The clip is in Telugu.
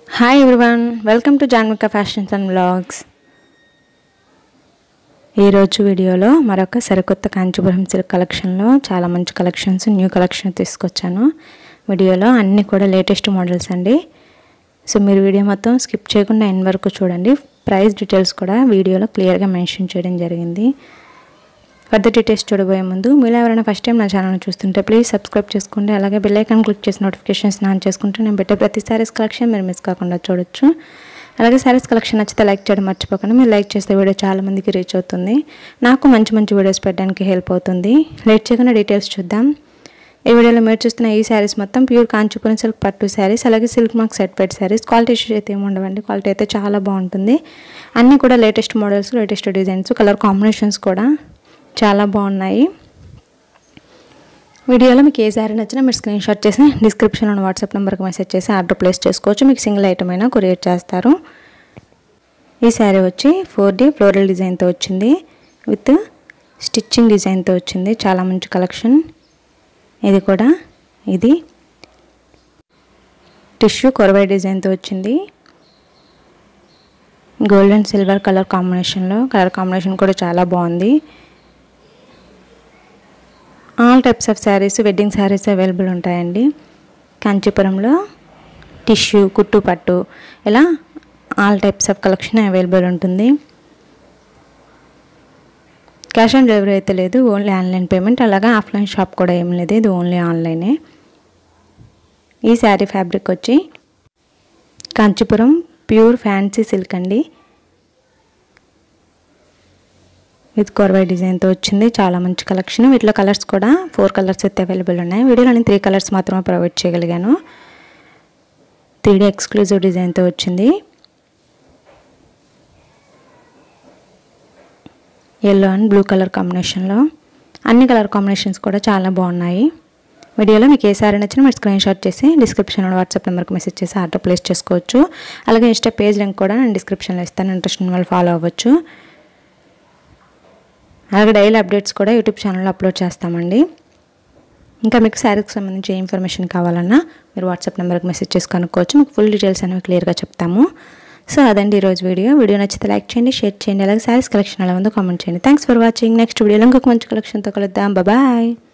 Hi everyone, welcome to Jhanvika Fashions Vlogs. ఈ రోజు వీడియోలో మరొక సరికొత్త కాంచీపురం సిల్క్ కలెక్షన్ లో చాలా మంచి కలెక్షన్స్ న్యూ కలెక్షన్ తీసుకొచ్చాను. వీడియోలో అన్ని కూడా లేటెస్ట్ మోడల్స్ అండి. సో మీరు వీడియో మొత్తం స్కిప్ చేయకుండా ఎండ్ వరకు చూడండి. ప్రైస్ డీటెయిల్స్ కూడా వీడియోలో క్లియర్ గా మెన్షన్ చేయడం జరిగింది. ఫర్దర్ డీటెయిల్స్ చూడబోయే ముందు మీరు ఎవరైనా ఫస్ట్ టైం నా ఛానల్ ని చూస్తుంటే ప్లీజ్ సబ్స్క్రైబ్ చేసుకోండి. అలాగే బెల్ ఐకాన్ క్లిక్ చేసి నోటిఫికేషన్స్ ఆన్ చేసుకుంటే నేను పెట్టే ప్రతి సారీస్ కలెక్షన్ మీరు మిస్ కాకుండా చూడొచ్చు. అలాగే సారీస్ కలెక్షన్ నచ్చితే లైక్ చేయడం మర్చిపోకండి. మీరు లైక్ చేస్తే వీడియో చాలా మందికి రీచ్ అవుతుంది. నాకు మంచి వీడియోస్ పెట్టడానికి హెల్ప్ అవుతుంది. లేట్ చేయకుండా డీటెయిల్స్ చూద్దాం. ఈ వీడియోలో మీరు చూస్తున్న ఈ సారీస్ మొత్తం ప్యూర్ కాంచీపురం సిల్క్ పట్టు సారీస్, అలాగే silk mark certified saris. Quality issues అయితే ఏమి ఉండవండి. క్వాలిటీ అయితే చాలా బాగుంటుంది. అన్నీ కూడా latest models, latest designs, colour combinations కూడా చాలా బాగున్నాయి. వీడియోలో మీకు ఏ సారీ నచ్చినా మీరు స్క్రీన్ షాట్ చేసి డిస్క్రిప్షన్లో ఉన్న వాట్సాప్ నెంబర్కి మెసేజ్ చేసి ఆర్డర్ ప్లేస్ చేసుకోవచ్చు. మీకు సింగిల్ ఐటమ్ అయినా కొరియర్ చేస్తారు. ఈ సారీ వచ్చి 4D ఫ్లోరల్ డిజైన్తో వచ్చింది, విత్ స్టిచ్చింగ్ డిజైన్తో వచ్చింది. చాలా మంచి కలెక్షన్. ఇది కూడా ఇది టిష్యూ కొరవై డిజైన్తో వచ్చింది. గోల్డ్ అండ్ సిల్వర్ కలర్ కాంబినేషన్లో. కలర్ కాంబినేషన్ కూడా చాలా బాగుంది. All types of saris, wedding saris available ఉంటాయండి. కాంచీపురంలో టిష్యూ, కుట్టు, పట్టు ఇలా all types of collection available ఉంటుంది. క్యాష్ ఆన్ డెలివరీ అయితే లేదు, ఓన్లీ ఆన్లైన్ పేమెంట్. అలాగే ఆఫ్లైన్ షాప్ కూడా ఏం లేదు, ఇది ఓన్లీ ఆన్లైనే. ఈ శారీ ఫ్యాబ్రిక్ వచ్చి కాంచీపురం ప్యూర్ ఫ్యాన్సీ సిల్క్ అండి, విత్ కొరవై డిజైన్తో వచ్చింది. చాలా మంచి కలెక్షన్. వీటిలో కలర్స్ కూడా 4 కలర్స్ అయితే అవైలబుల్ ఉన్నాయి. వీడియోలో నేను 3 కలర్స్ మాత్రమే ప్రొవైడ్ చేయగలిగాను. 3D ఎక్స్క్లూజివ్ డిజైన్తో వచ్చింది. ఎల్లో అండ్ బ్లూ కలర్ కాంబినేషన్లో. అన్ని కలర్ కాంబినేషన్స్ కూడా చాలా బాగున్నాయి. వీడియోలో మీకు ఏ సారీ నచ్చినా మీరు స్క్రీన్ షాట్ చేసి డిస్క్రిప్షన్లో వాట్సాప్ నెంబర్కి మెసేజ్ చేసి ఆర్డర్ ప్లేస్ చేసుకోవచ్చు. అలాగే ఇన్స్టా పేజ్ లింక్ కూడా నేను డిస్క్రిప్షన్లో ఇస్తాను. ఇంట్రెస్ట్ ఉన్న వాళ్ళు ఫాలో అవ్వచ్చు. అలాగే డైలీ అప్డేట్స్ కూడా యూట్యూబ్ ఛానల్లో అప్లోడ్ చేస్తామండి. ఇంకా మీకు శారీకి సంబంధించి ఏ ఇన్ఫర్మేషన్ కావాలన్నా మీరు వాట్సాప్ నెంబర్కి మెసేజ్ చేసి కనుక్కోవచ్చు. మీకు ఫుల్ డీటెయిల్స్ అనేవి క్లియర్గా చెప్తాము. సో అదండి ఈరోజు వీడియో నచ్చితే లైక్ చేయండి, షేర్ చేయండి. అలాగే శారీస్ కలెక్షన్ ఎలా ఉందో కామెంట్ చేయండి. Thanks for watching. నెక్స్ట్ వీడియోలో ఇంకొక మంచి కలెక్షన్తో కలుద్దాం. బాయ్.